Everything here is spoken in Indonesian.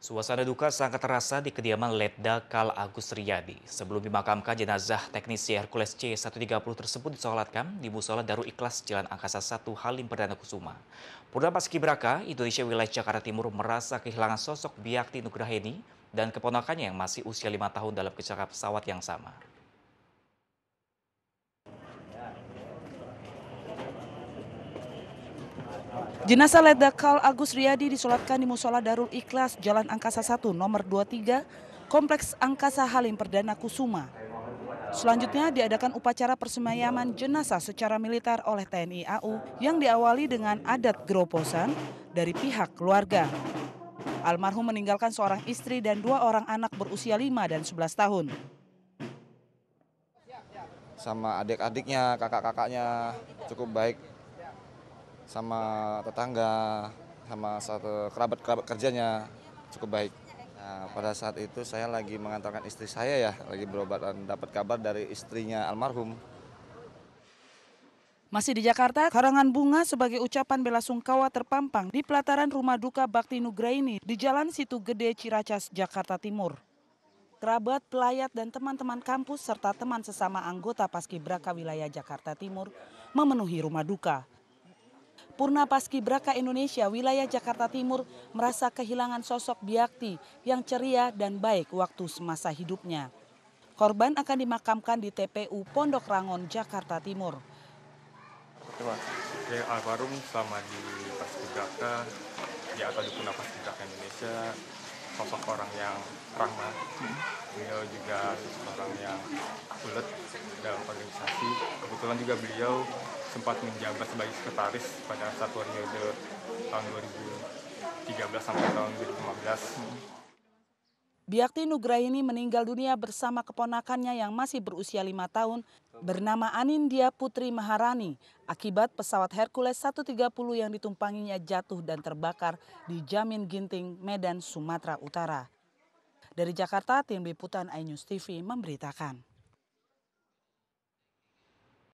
Suasana duka sangat terasa di kediaman Letda Kal Agus Riyadi. Sebelum dimakamkan, jenazah teknisi Hercules C-130 tersebut disolatkan di Musola Darul Ikhlas Jalan Angkasa 1 Halim Perdana Kusuma. Purnama Paskibraka, Indonesia Wilayah Jakarta Timur merasa kehilangan sosok Biakti Nugraheni dan keponakannya yang masih usia 5 tahun dalam kecelakaan pesawat yang sama. Jenazah Letda Kal Agus Riyadi disolatkan di Musola Darul Ikhlas Jalan Angkasa 1 nomor 23, Kompleks Angkasa Halim Perdana Kusuma. Selanjutnya diadakan upacara persemayaman jenazah secara militer oleh TNI AU yang diawali dengan adat gerobosan dari pihak keluarga. Almarhum meninggalkan seorang istri dan 2 orang anak berusia 5 dan 11 tahun. Sama adik-adiknya, kakak-kakaknya cukup baik, sama tetangga, sama satu kerabat-kerabat kerjanya cukup baik. Nah, pada saat itu saya lagi mengantarkan istri saya lagi berobat dan dapat kabar dari istrinya almarhum. Masih di Jakarta, karangan bunga sebagai ucapan bela sungkawa terpampang di pelataran Rumah Duka Bakti Nugraini di Jalan Situ Gede, Ciracas, Jakarta Timur. Kerabat, pelayat, dan teman-teman kampus serta teman sesama anggota Paskibraka wilayah Jakarta Timur memenuhi rumah duka. Purna Paskibraka Indonesia wilayah Jakarta Timur merasa kehilangan sosok Biakti yang ceria dan baik waktu semasa hidupnya. Korban akan dimakamkan di TPU Pondok Rangon, Jakarta Timur. Almarhum selama di Paskibraka, atau di Purna Paskibraka Indonesia, sosok orang yang ramah. Beliau juga orang yang ulet dalam organisasi. Kebetulan juga beliau sempat menjabat sebagai sekretaris pada satu periode tahun 2013 sampai tahun 2015. Biakti Nugraini meninggal dunia bersama keponakannya yang masih berusia 5 tahun bernama Anindya Putri Maharani akibat pesawat Hercules 130 yang ditumpanginya jatuh dan terbakar di Jamin Ginting, Medan, Sumatera Utara. Dari Jakarta, tim liputan iNews TV memberitakan.